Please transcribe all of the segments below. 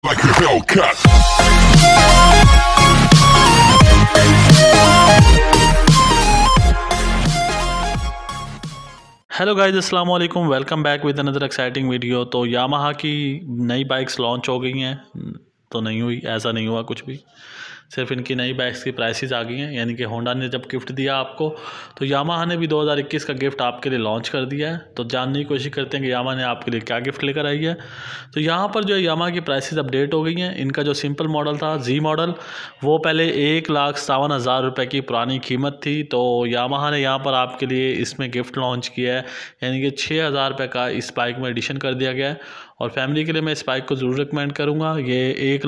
like a Hellcat. Hello guys, अस्सलाम वालेकुम। Welcome back with another exciting video. तो Yamaha की नई बाइक्स लॉन्च हो गई हैं, तो नहीं हुई, ऐसा नहीं हुआ कुछ भी, सिर्फ इनकी नई बाइक्स की प्राइसेस आ गई हैं। यानी कि होंडा ने जब गिफ्ट दिया आपको, तो यामाहा ने भी 2021 का गिफ्ट आपके लिए लॉन्च कर दिया है। तो जानने की कोशिश करते हैं कि यामाहा ने आपके लिए क्या गिफ्ट लेकर आई है। तो यहाँ पर जो है यामाहा की प्राइसेस अपडेट हो गई हैं। इनका जो सिंपल मॉडल था, जी मॉडल, वो पहले 1,57,000 की पुरानी कीमत थी। तो यामाहा ने यहाँ पर आपके लिए इसमें गिफ्ट लॉन्च किया है, यानी कि 6,000 का इस बाइक में एडिशन कर दिया गया है। और फैमिली के लिए मैं इस बाइक को ज़रूर रिकमेंड करूँगा। ये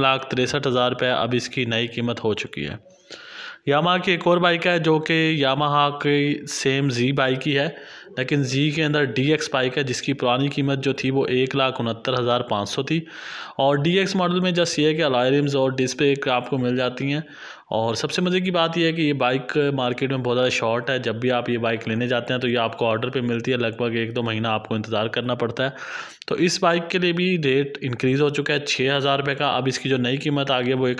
1,63,000 अब इसकी नई कीमत हो चुकी है। यामाहा की एक और बाइक है जो कि यामाहा की सेम जी बाइक ही है, लेकिन जी के अंदर DX बाइक है, जिसकी पुरानी कीमत जो थी वो 1,69,500 थी। और DX मॉडल में जस्ट ये है कि अलॉय रिम्स और डिस्प्ले आपको मिल जाती हैं। और सबसे मज़े की बात यह है कि ये बाइक मार्केट में बहुत ज़्यादा शॉर्ट है। जब भी आप ये बाइक लेने जाते हैं तो ये आपको ऑर्डर पे मिलती है, लगभग 1-2 महीना आपको इंतज़ार करना पड़ता है। तो इस बाइक के लिए भी रेट इंक्रीज़ हो चुका है 6,000 का। अब इसकी जो नई कीमत आ गई है वो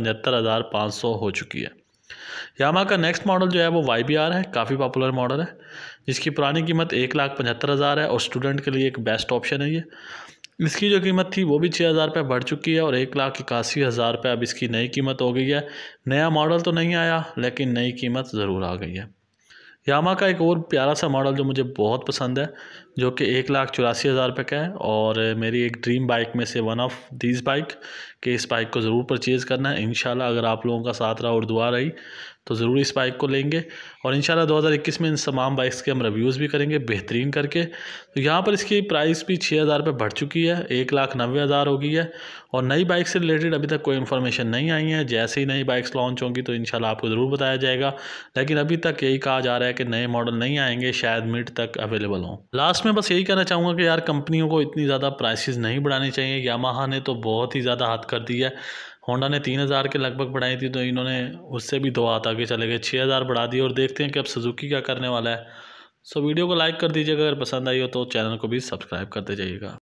1,75,500 हो चुकी है। यामाहा का नेक्स्ट मॉडल जो है वो YBR है, काफ़ी पॉपुलर मॉडल है, जिसकी पुरानी कीमत 1,75,000 है और स्टूडेंट के लिए एक बेस्ट ऑप्शन है ये। इसकी जो कीमत थी वो भी 6,000 बढ़ चुकी है और 1,81,000 अब इसकी नई कीमत हो गई है। नया मॉडल तो नहीं आया, लेकिन नई कीमत ज़रूर आ गई है। यामाहा का एक और प्यारा सा मॉडल जो मुझे बहुत पसंद है, जो कि 1,84,000 का है और मेरी एक ड्रीम बाइक में से वन ऑफ दिस बाइक, कि इस बाइक को ज़रूर परचेज़ करना है। इंशाल्लाह अगर आप लोगों का साथ रहा और दुआ रही तो ज़रूर इस बाइक को लेंगे। और इंशाल्लाह 2021 में इन तमाम बाइक्स के हम रिव्यूज़ भी करेंगे बेहतरीन करके। तो यहाँ पर इसकी प्राइस भी 6,000 बढ़ चुकी है, 1,90,000 हो गई है। और नई बाइक से रिलेटेड अभी तक कोई इन्फॉर्मेशन नहीं आई है। जैसे ही नई बाइक्स लॉन्च होंगी तो इंशाल्लाह आपको ज़रूर बताया जाएगा, लेकिन अभी तक यही कहा जा रहा है कि नए मॉडल नहीं आएंगे, शायद मिड तक अवेलेबल हों। लास्ट में बस यही कहना चाहूँगा कि यार कंपनियों को इतनी ज़्यादा प्राइसेस नहीं बढ़ानी चाहिए। यामाहा ने तो बहुत ही ज़्यादा हद कर दी है। होंडा ने 3,000 के लगभग बढ़ाई थी, तो इन्होंने उससे भी 2 हाथ आगे चले गए, 6,000 बढ़ा दी। और देखते हैं कि अब सुजुकी क्या करने वाला है। सो वीडियो को लाइक कर दीजिएगा, अगर पसंद आई हो तो चैनल को भी सब्सक्राइब करते जाइएगा।